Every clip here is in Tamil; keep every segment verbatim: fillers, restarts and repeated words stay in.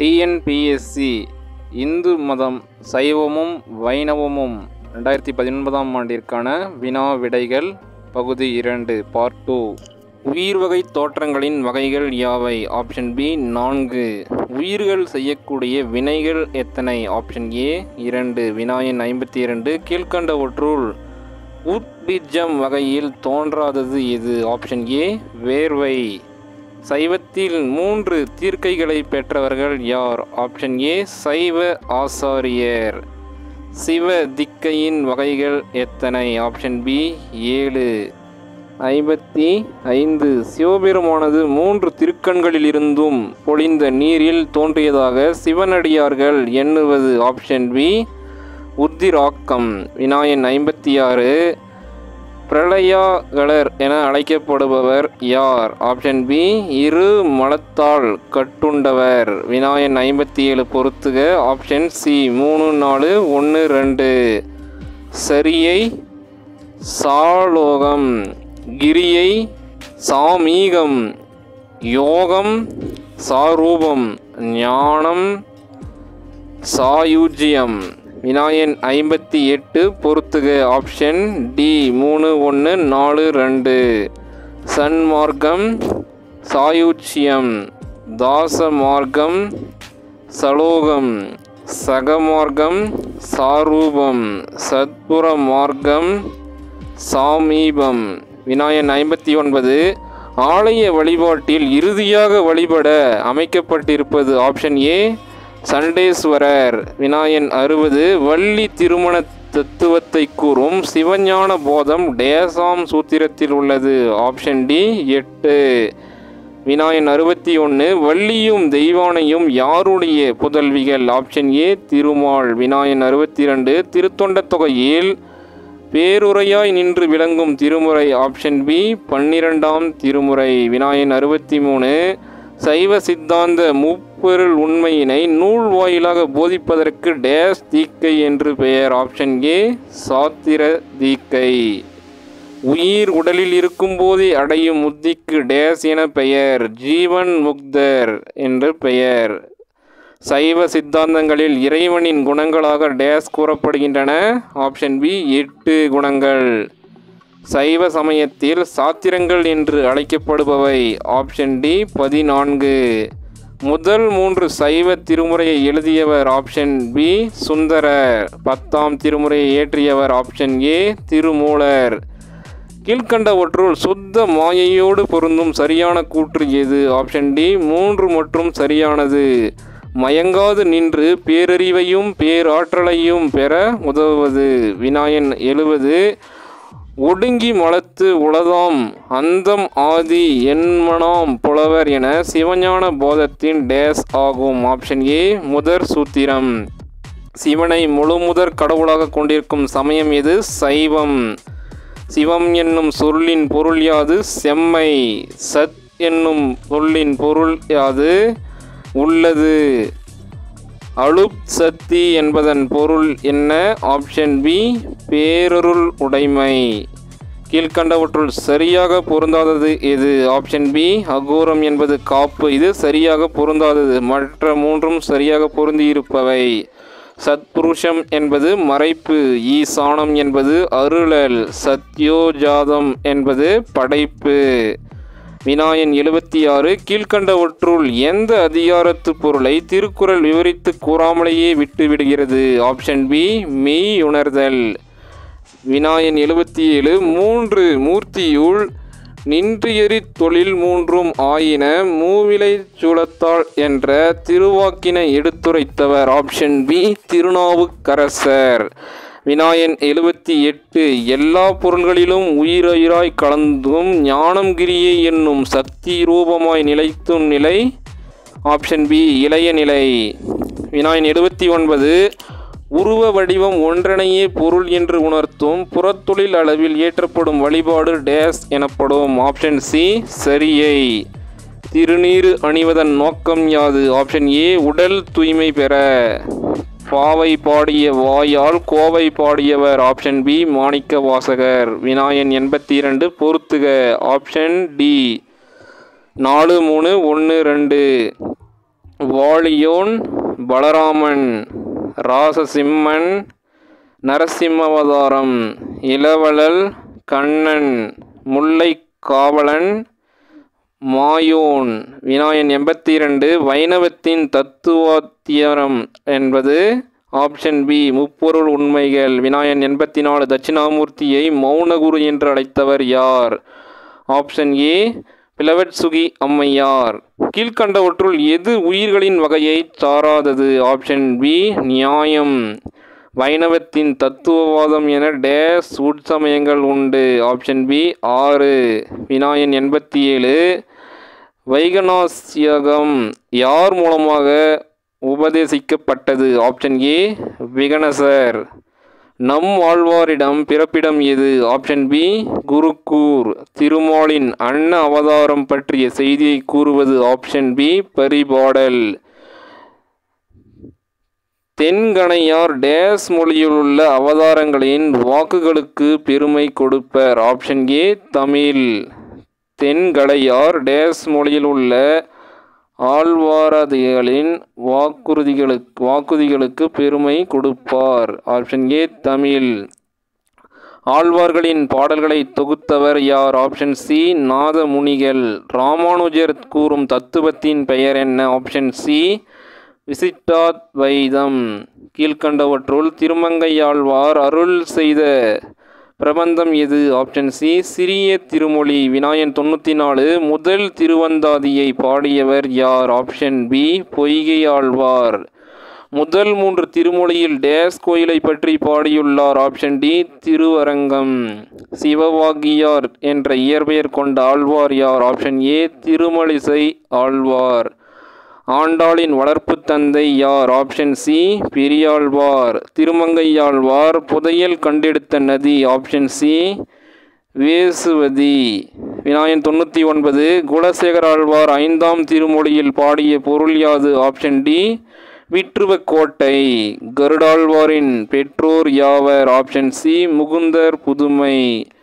டிஎன்பிஎஸ்சி இந்து மதம் சைவமும் வைணவமும் ரெண்டாயிரத்தி பதினொன்பதாம் ஆண்டிற்கான வினா விடைகள் பகுதி இரண்டு பார்ட் டூ. உயிர் வகை தோற்றங்களின் வகைகள் யாவை? ஆப்ஷன் பி நான்கு. உயிர்கள் செய்யக்கூடிய வினைகள் எத்தனை? ஆப்ஷன் ஏ இரண்டு. வினாயன் ஐம்பத்தி இரண்டு. கீழ்கண்டவற்றுள் உத்பிஜம் வகையில் தோன்றாதது எது? ஆப்ஷன் ஏ வேர்வை. சைவத்தில் மூன்று தீர்க்கைகளை பெற்றவர்கள் யார்? ஆப்ஷன் ஏ சைவ ஆசாரியர். சிவ திக்கையின் வகைகள் எத்தனை? ஆப்ஷன் பி ஏழு. ஐம்பத்தி ஐந்து. சிவபெருமானது மூன்று திருக்கண்களிலிருந்தும் பொழிந்த நீரில் தோன்றியதாக சிவனடியார்கள் எண்ணுவது? Option B உத்திராக்கம். வினாயன் ஐம்பத்தி ஆறு. பிரளயாகலர் என அழைக்கப்படுபவர் யார்? ஆப்ஷன் பி இரு மலத்தால் கட்டுண்டவர். வினாயன் ஐம்பத்தி ஏழு பொறுத்துக. ஆப்ஷன் சி மூணு நாலு ஒன்று ரெண்டு. சரியை சாலோகம், கிரியை சாமீகம், யோகம் சாரூபம், ஞானம் சாயுஜ்யம். வினாயன் ஐம்பத்தி எட்டு பொறுத்துக. ஆப்ஷன் டி மூணு ஒன்று நாலு ரெண்டு. சன்மார்க்கம் சாயுச்சியம், தாச மார்க்கம் சலோகம், சகமார்க்கம் சாரூபம், சத்புர மார்க்கம் சாமீபம். வினாயன் ஐம்பத்தி ஒன்பது. ஆலய வழிபாட்டில் இறுதியாக வழிபட அமைக்கப்பட்டிருப்பது? Option A Chandeshwarar. வினாயன் அறுபது. வள்ளி திருமண தத்துவத்தை கூறும் சிவஞான போதம் டேசாம் சூத்திரத்தில் உள்ளது? ஆப்ஷன் டி எட்டு. வினாயன் அறுபத்தி ஒன்று. வள்ளியும் தெய்வானையும் யாருடைய புதல்விகள்? Option A Thirumal. வினாயன் அறுபத்தி ரெண்டு. திருத்தொண்ட தொகையில் பேருரையாய் நின்று விளங்கும் திருமுறை? ஆப்ஷன் பி பன்னிரெண்டாம் திருமுறை. வினாயன் அறுபத்தி மூணு. சைவ சித்தாந்த முப்பொருள் உண்மையினை நூல் வாயிலாக போதிப்பதற்கு டேஸ் தீக்கை என்று பெயர்? ஆப்ஷன் ஏ சாத்திர தீக்கை. உயிர் உடலில் இருக்கும் போதே அடையும் முத்திக்கு டேஸ் என பெயர்? ஜீவன் முக்தர் என்று பெயர். சைவ சித்தாந்தங்களில் இறைவனின் குணங்களாக டேஸ் கூறப்படுகின்றன? ஆப்ஷன் பி எட்டு குணங்கள். சைவ சமயத்தில் சாத்திரங்கள் என்று அழைக்கப்படுபவை? ஆப்ஷன் டி பதினான்கு. முதல் மூன்று சைவ திருமுறையை எழுதியவர்? Option B Sundarar. பத்தாம் திருமுறையை இயற்றியவர்? Option A Thirumoolar. கீழ்கண்டவற்றுள் சுத்த மாயையோடு பொருந்தும் சரியான கூற்று எது? ஆப்ஷன் டி மூன்று மற்றும் சரியானது. மயங்காது நின்று பேரறிவையும் பேராற்றலையும் பெற உதவுவது? வினாயன் எழுபது. ஒடுங்கி மலத்து உளதாம் அந்தம் ஆதி என்மனாம் புலவர் என சிவஞான போதத்தின் டேஸ் ஆகும்? ஆப்ஷன் ஏ முதற் சூத்திரம். சிவனை முழு முதற் கடவுளாக கொண்டிருக்கும் சமயம் எது? சைவம். சிவம் என்னும் சொல்லின் பொருள் யாது? செம்மை. சத் என்னும் சொல்லின் பொருள் யாது? உள்ளது. அலுப் சக்தி என்பதன் பொருள் என்ன? ஆப்ஷன் பி பேரருள் உடைமை. கீழ்கண்டவற்றுள் சரியாக பொருந்தாதது எது? ஆப்ஷன் பி அகோரம் என்பது காப்பு. இது சரியாக பொருந்தாதது. மற்ற மூன்றும் சரியாக பொருந்தியிருப்பவை. சத்புருஷம் என்பது மறைப்பு. ஈசானம் என்பது அருளல். சத்யோஜாதம் என்பது படைப்பு. வினாயன் எழுபத்தி ஆறு. கீழ்கண்டவற்றுள் எந்த அதிகாரத்து பொருளை திருக்குறள் விவரித்து கூறாமலேயே விட்டுவிடுகிறது? Option B மெய்யுணர்தல். வினாயன் எழுபத்தி ஏழு. மூன்று மூர்த்தியுள் நின்றியறி தொழில் மூன்றும் ஆயின மூவிலை சூலத்தாள் என்ற திருவாக்கினை எடுத்துரைத்தவர்? Option B Thirunavukkarasar. வினாயன் எழுபத்தி எட்டு. எல்லா பொருள்களிலும் உயிருயிராய் கலந்தும் ஞானம் கிரியை என்னும் சக்தி ரூபமாய் நிலைத்தும் நிலை? ஆப்ஷன் பி இளைய நிலை. வினாயன் எழுபத்தி ஒன்பது. உருவ வடிவம் ஒன்றனையே பொருள் என்று உணர்த்தும் புறத்தொழில் அளவில் ஏற்றப்படும் வழிபாடு டேஸ் எனப்படும்? ஆப்ஷன் சி சரியை. திருநீறு அணிவதன் நோக்கம் யாது? ஆப்ஷன் ஏ உடல் தூய்மை பெற. பாவை பாடிய வாயால் கோவை பாடியவர்? Option B Manikka Vasagar. வினாயன் எண்பத்தி இரண்டு பொறுத்துக. ஆப்ஷன் டி நாலு மூணு ஒன்று ரெண்டு. வாலியோன் பலராமன், ராசசிம்மன் நரசிம்மவதாரம், இளவலல் கண்ணன், முல்லை காவலன், மாயோன். வினாயன் எண்பத்தி இரண்டு வைணவத்தின் தத்துவாத்தியாரம் என்பது ஆப்ஷன் பி முப்பொருள் உண்மைகள். வினாயன் எண்பத்தி நாலு தட்சிணாமூர்த்தியை மௌனகுரு என்று அழைத்தவர் யார்? ஆப்ஷன் ஏ பிளவட்சுகி அம்மையார். கீழ்கண்டவற்றுள் எது உயிர்களின் வகையை சாராதது? ஆப்ஷன் பி நியாயம். வைணவத்தின் தத்துவவாதம் என டேஸ் உட்சமயங்கள் உண்டு? ஆப்ஷன் பி ஆறு. வினாயன் எண்பத்தி ஏழு வைகனாசியகம் யார் மூலமாக உபதேசிக்கப்பட்டது? Option A விகனசர். நம் ஆழ்வாரிடம் பிறப்பிடம் எது? Option B Kurugur. திருமாலின் அன்ன அவதாரம் பற்றிய செய்தியை கூறுவது? Option B Paripadal. தென்கணையார் டேஸ் மொழியிலுள்ள அவதாரங்களின் வாக்குகளுக்கு பெருமை கொடுப்பர்? Option A Tamil. தென்கடையார் டேஸ் மொழியில் உள்ள ஆழ்வாரதிகளின் வாக்குறுதிகளுக்கு வாக்குறுதிகளுக்கு பெருமை கொடுப்பார்? Option A Tamil. ஆழ்வார்களின் பாடல்களை தொகுத்தவர் யார்? ஆப்ஷன் சி நாதமுனிகள். ராமானுஜர் கூறும் தத்துவத்தின் பெயர் என்ன? ஆப்ஷன் சி விசிட்டாத்வைதம். கீழ்கண்டவற்றுள் திருமங்கையாழ்வார் அருள் செய்த பிரபந்தம் எது? ஆப்ஷன் சி சிறிய திருமொழி. வினாயன் தொண்ணூற்றி நாலு முதல் திருவந்தாதியை பாடியவர் யார்? Option B Poigai Alvar. முதல் மூன்று திருமொழியில் டேஸ் கோயிலை பற்றி பாடியுள்ளார்? Option D Thiruvarangam. சிவவாகியார் என்ற இயற்பெயர் கொண்ட ஆழ்வார் யார்? Option A Thirumazhisai Alvar. ஆண்டாளின் வளர்ப்பு தந்தை யார்? Option C Periyazhwar. திருமங்கையாழ்வார் புதையல் கண்டெடுத்த நதி? Option C வேசுவதி. வினாயன் தொண்ணூற்றி ஒன்பது குலசேகர ஆழ்வார் ஐந்தாம் திருமொழியில் பாடிய பொருள் யாது? Option D விற்றுவக்கோட்டை. கருடாழ்வாரின் பெற்றோர் யாவர்? ஆப்ஷன் சி முகுந்தர் புதுமை.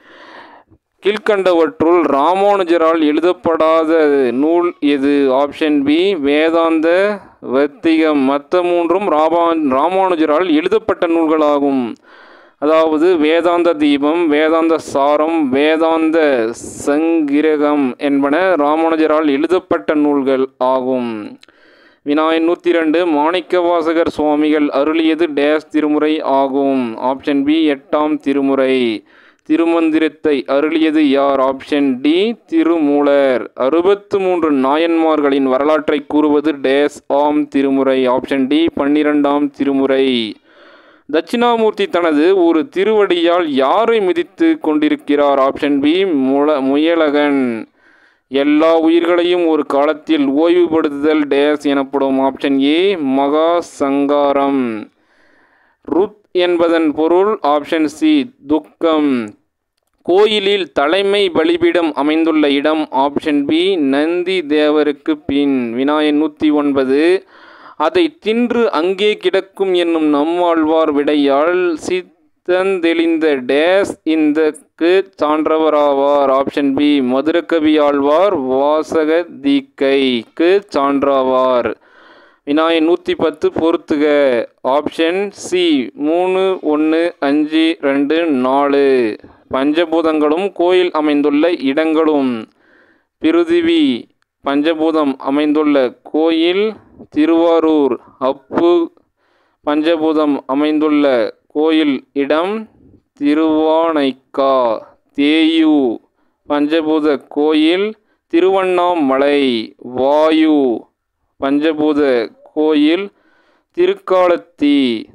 கீழ்கண்டவற்றுள் ராமானுஜரால் எழுதப்படாத நூல் எது? ஆப்ஷன் பி வேதாந்த வர்த்திகம். மற்ற மூன்றும் ராமா ராமானுஜரால் எழுதப்பட்ட நூல்களாகும். அதாவது வேதாந்த தீபம், வேதாந்த சாரம், வேதாந்த சங்கிரகம் என்பன ராமானுஜரால் எழுதப்பட்ட நூல்கள் ஆகும். வினாயன் நூற்றி இரண்டு மாணிக்கவாசகர் சுவாமிகள் அருளியது டேஸ் திருமுறை ஆகும்? ஆப்ஷன் பி எட்டாம் திருமுறை. திருமந்திரத்தை அருளியது யார்? Option D Thirumoolar. அறுபத்து மூன்று நாயன்மார்களின் வரலாற்றை கூறுவது டேஸ் ஆம் திருமுறை? ஆப்ஷன் டி பன்னிரெண்டாம் திருமுறை. தட்சிணாமூர்த்தி தனது ஒரு திருவடியால் யாரை மிதித்து கொண்டிருக்கிறார்? ஆப்ஷன் பி முல முயலகன். எல்லா உயிர்களையும் ஒரு காலத்தில் ஓய்வுபடுத்துதல் டேஸ் எனப்படும்? ஆப்ஷன் ஏ மகா சங்காரம். ருத் என்பதன் பொருள்? ஆப்ஷன் சி துக்கம். கோயிலில் தலைமை பலிபீடம் அமைந்துள்ள இடம்? ஆப்ஷன் பி நந்தி தேவருக்கு பின். வினாயன் நூற்றி ஒன்பது அதை தின்று அங்கே கிடக்கும் என்னும் நம்மாழ்வார் விடையால் சித்தந்தெளிந்த டேஸ் இந்தக்கு சான்றவராவார்? ஆப்ஷன் பி மதுரகவி ஆழ்வார் வாசக தீக்கைக்கு சான்றாவார். வினாயன் நூற்றி பத்து பொறுத்துக. ஆப்ஷன் சி மூணு ஒன்று அஞ்சு ரெண்டு நாலு. பஞ்சபூதங்களும் கோயில் அமைந்துள்ள இடங்களும். பிருதிவி பஞ்சபூதம் அமைந்துள்ள கோயில் திருவாரூர். அப்பு பஞ்சபூதம் அமைந்துள்ள கோயில் இடம் திருவானைக்கா. தேயு பஞ்சபூத கோயில் திருவண்ணாமலை. வாயு பஞ்சபூத கோயில் திருக்காலத்தி.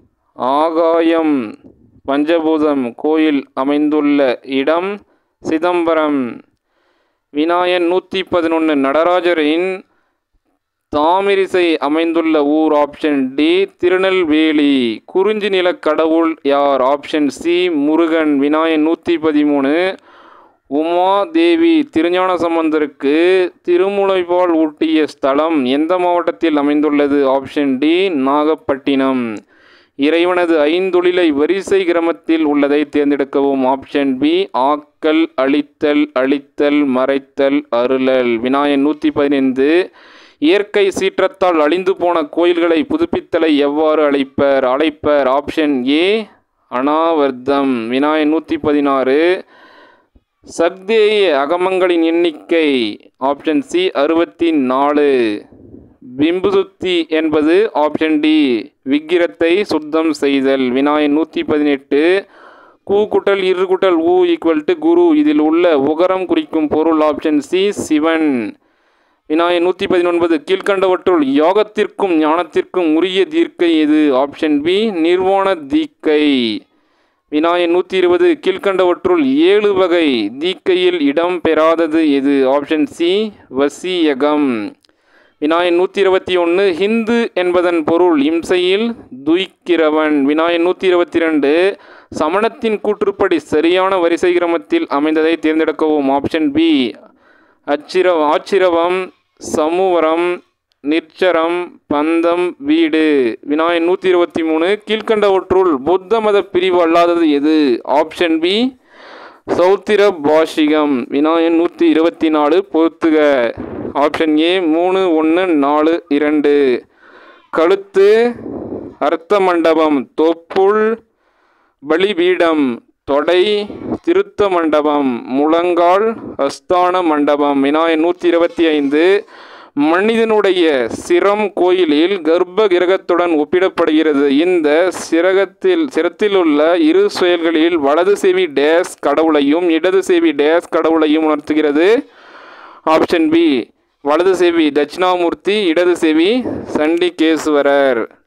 ஆகாயம் பஞ்சபூதம் கோயில் அமைந்துள்ள இடம் சிதம்பரம். வினாயன் நூற்றி பதினொன்று நடராஜரின் தாமிரிசை அமைந்துள்ள ஊர்? Option D Tirunelveli. குறிஞ்சி நில கடவுள் யார்? Option C Murugan. வினாயன் நூற்றி பதிமூணு உமாதேவி திருஞான சம்பந்தருக்கு திருமுலைப்பால் ஊட்டிய ஸ்தலம் எந்த மாவட்டத்தில் அமைந்துள்ளது? Option D Nagapattinam. இறைவனது ஐந்தொழிலை வரிசை கிரமத்தில் உள்ளதை தேர்ந்தெடுக்கவும்? ஆப்ஷன் பி ஆக்கல் அழித்தல் அழித்தல் மறைத்தல் அருளல். வினாயன் நூற்றி பதினைந்து இயற்கை சீற்றத்தால் அழிந்து போன கோயில்களை புதுப்பித்தலை எவ்வாறு அழைப்பர் அழைப்பர் ஆப்ஷன் ஏ அனாவர்த்தம். வினாயன் நூற்றி பதினாறு. சக்தேய அகமங்களின் எண்ணிக்கை ஆப்ஷன் சி அறுபத்தி நாலு. பிம்புசுத்தி என்பது ஆப்ஷன் டி விக்கிரத்தை சுத்தம் செய்தல். வினாயன் நூற்றி பதினெட்டு. கூ குட்டல் இரு குட்டல் ஊ ஈக்குவல் டு குரு, இதில் உள்ள உகரம் குறிக்கும் பொருள் ஆப்ஷன் சி சிவன். வினாயன் நூற்றி பதினொன்பது. கீழ்கண்டவற்றுள் யோகத்திற்கும் ஞானத்திற்கும் உரிய தீர்க்கை எது ஆப்ஷன் பி நிர்வாண தீக்கை. வினாயன் நூற்றி இருபது. கீழ்கண்டவற்றுள் ஏழு வகை தீக்கையில் இடம் பெறாதது எது ஆப்ஷன் சி வசியகம். வினாயன் நூற்றி இருபத்தி ஒன்று. ஹிந்து என்பதன் பொருள் இம்சையில் துய்க்கிறவன். வினாயன் நூற்றி இருபத்தி ரெண்டு. சமணத்தின் கூற்றுப்படி சரியான வரிசை கிரமத்தில் அமைந்ததை தேர்ந்தெடுக்கவும் ஆப்ஷன் பி அச்சிர ஆச்சிரவம் சமூவரம் நிர்ச்சரம் பந்தம் வீடு. வினாயன் நூற்றி இருபத்தி மூணு. கீழ்கண்டவற்றுள் புத்த மத பிரிவு அல்லாதது எது ஆப்ஷன் பி சௌத்திர பாஷிகம். வினாயன் நூற்றி இருபத்தி நாலு பொறுத்துக ஆப்ஷன் ஏ மூணு ஒன்று நாலு இரண்டு. கழுத்து அர்த்த மண்டபம், தொப்புள் பலிபீடம், தொடை திருத்த மண்டபம், முழங்கால் அஸ்தான மண்டபம். வினாயன் நூற்றி இருபத்தி ஐந்து. மனிதனுடைய சிரம் கோயிலில் கர்ப்ப கிரகத்துடன் ஒப்பிடப்படுகிறது. இந்த சிரகத்தில் சிரத்திலுள்ள இரு செயல்களில் வலது செவி டேஸ் கடவுளையும் இடது செவி டேஸ் கடவுளையும் உணர்த்துகிறது ஆப்ஷன் பி வலது செவி தட்சிணாமூர்த்தி, இடது செவி சண்டிகேஸ்வரர்.